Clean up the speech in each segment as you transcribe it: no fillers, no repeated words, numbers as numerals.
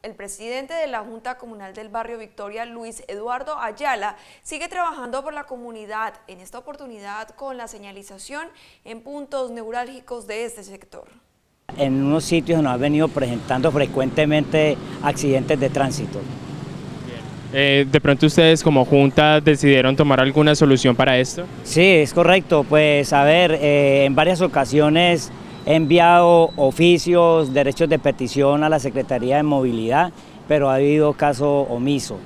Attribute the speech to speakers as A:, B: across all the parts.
A: El presidente de la Junta Comunal del Barrio Victoria, Luis Eduardo Ayala, sigue trabajando por la comunidad, en esta oportunidad con la señalización en puntos neurálgicos de este sector.
B: En unos sitios nos han venido presentando frecuentemente accidentes de tránsito.
C: ¿De pronto ustedes como Junta decidieron tomar alguna solución para esto?
B: Sí, es correcto. Pues a ver, en varias ocasiones he enviado oficios, derechos de petición a la Secretaría de Movilidad, pero ha habido caso omiso.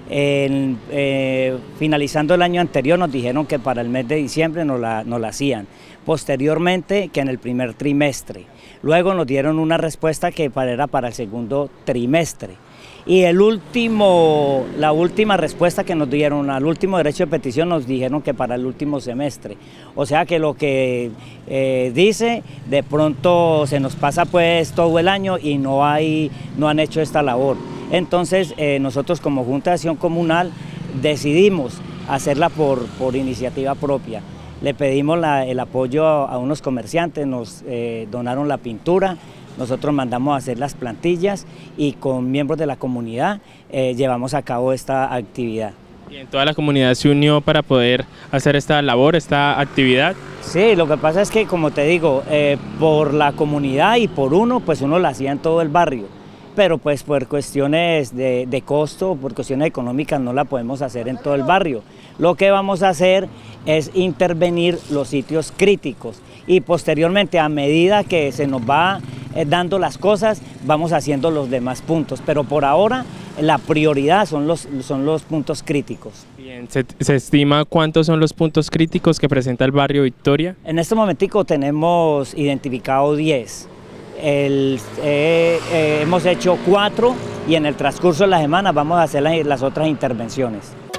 B: Finalizando el año anterior nos dijeron que para el mes de diciembre nos la hacían, posteriormente que en el primer trimestre. Luego nos dieron una respuesta que era para el segundo trimestre. Y la última respuesta que nos dieron al último derecho de petición nos dijeron que para el último semestre. O sea que lo que dice, de pronto se nos pasa pues todo el año y no han hecho esta labor. Entonces nosotros como Junta de Acción Comunal decidimos hacerla por iniciativa propia. Le pedimos el apoyo a unos comerciantes, nos donaron la pintura. Nosotros mandamos a hacer las plantillas y con miembros de la comunidad llevamos a cabo esta actividad.
C: ¿Y en toda la comunidad se unió para poder hacer esta labor, esta actividad?
B: Sí, lo que pasa es que, como te digo, por la comunidad y por pues uno la hacía en todo el barrio, pero pues por cuestiones de costo, por cuestiones económicas no la podemos hacer en todo el barrio. Lo que vamos a hacer es intervenir los sitios críticos y posteriormente, a medida que se nos va dando las cosas, vamos haciendo los demás puntos, pero por ahora la prioridad son los puntos críticos.
C: Bien, ¿se estima cuántos son los puntos críticos que presenta el barrio Victoria?
B: En este momentico tenemos identificado 10. Hemos hecho 4 y en el transcurso de la semana vamos a hacer las otras intervenciones.